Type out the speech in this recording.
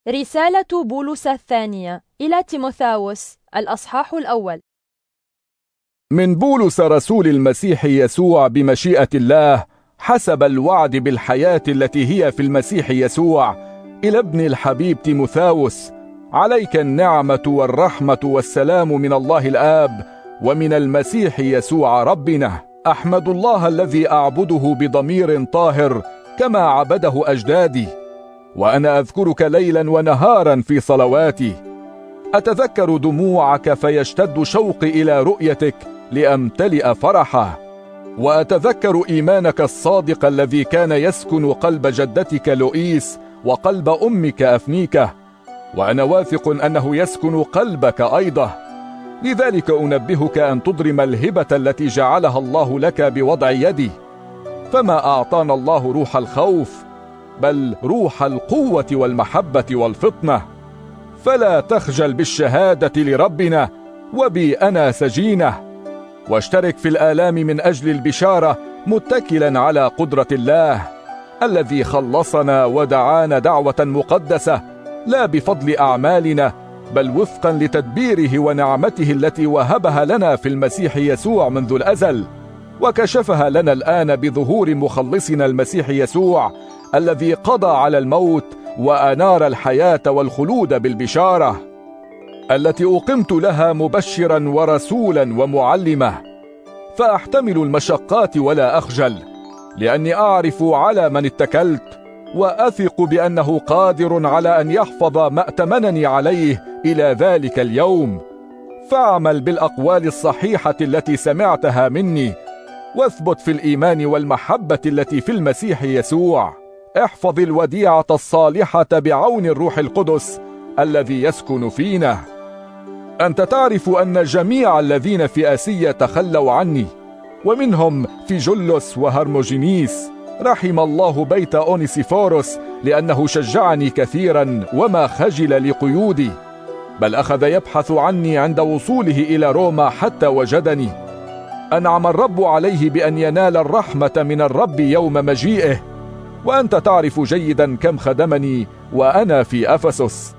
رسالة بولس الثانية إلى تيموثاوس الأصحاح الأول. من بولس رسول المسيح يسوع بمشيئة الله حسب الوعد بالحياة التي هي في المسيح يسوع، إلى ابن الحبيب تيموثاوس، عليك النعمة والرحمة والسلام من الله الآب ومن المسيح يسوع ربنا. أحمد الله الذي أعبده بضمير طاهر كما عبده أجدادي، وأنا أذكرك ليلا ونهارا في صلواتي. أتذكر دموعك فيشتد شوقي إلى رؤيتك لأمتلئ فرحا، وأتذكر إيمانك الصادق الذي كان يسكن قلب جدتك لؤيس وقلب أمك أفنيكة، وأنا واثق أنه يسكن قلبك أيضا. لذلك أنبهك أن تضرم الهبة التي جعلها الله لك بوضع يدي. فما أعطانا الله روح الخوف، بل روح القوة والمحبة والفطنة. فلا تخجل بالشهادة لربنا، وبي أنا سجينة. واشترك في الآلام من أجل البشارة، متكلا على قدرة الله الذي خلصنا ودعانا دعوة مقدسة، لا بفضل أعمالنا، بل وفقا لتدبيره ونعمته التي وهبها لنا في المسيح يسوع منذ الأزل، وكشفها لنا الآن بظهور مخلصنا المسيح يسوع، الذي قضى على الموت وأنار الحياة والخلود بالبشارة التي أقمت لها مبشرا ورسولا ومعلما. فأحتمل المشقات ولا أخجل، لأني أعرف على من اتكلت، وأثق بأنه قادر على أن يحفظ ما ائتمنني عليه إلى ذلك اليوم. فاعمل بالأقوال الصحيحة التي سمعتها مني، واثبت في الإيمان والمحبة التي في المسيح يسوع. احفظ الوديعة الصالحة بعون الروح القدس الذي يسكن فينا. أنت تعرف أن جميع الذين في آسيا تخلوا عني، ومنهم فيجلس وهرموجينيس. رحم الله بيت أونيسيفوروس، لأنه شجعني كثيرا وما خجل لقيودي، بل أخذ يبحث عني عند وصوله إلى روما حتى وجدني. أنعم الرب عليه بأن ينال الرحمة من الرب يوم مجيئه. وأنت تعرف جيدا كم خدمني وأنا في أفسس،